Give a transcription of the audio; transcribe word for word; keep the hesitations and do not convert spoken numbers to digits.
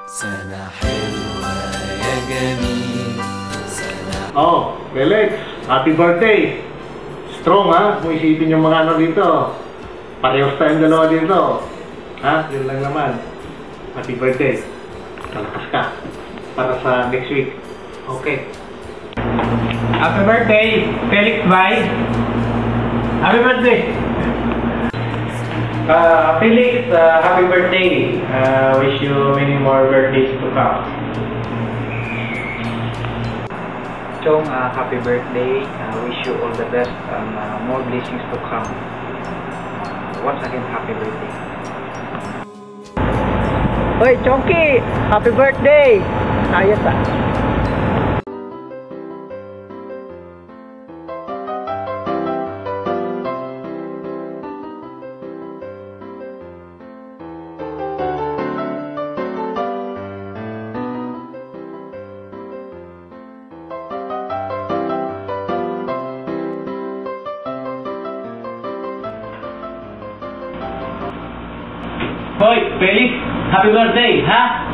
سنة حلوة يا جميل سنة. Oh, Felix, happy birthday! Strong ha, kung isipin yung mga ano dito. Parehos tayong dalawa dito. Ha, yun lang naman. Happy birthday. Kalakas ka. Para sa next week. Okay. Happy birthday, Felix Bay. Happy birthday. Uh, Felix, uh, happy birthday. Uh, wish you many more birthdays to come. Chong, uh, happy birthday. Uh, wish you all the best and uh, more blessings to come. Uh, once again, happy birthday. Hoy, Chongki! Happy birthday! Ayos ah. Hoy, Felix, happy birthday, ha?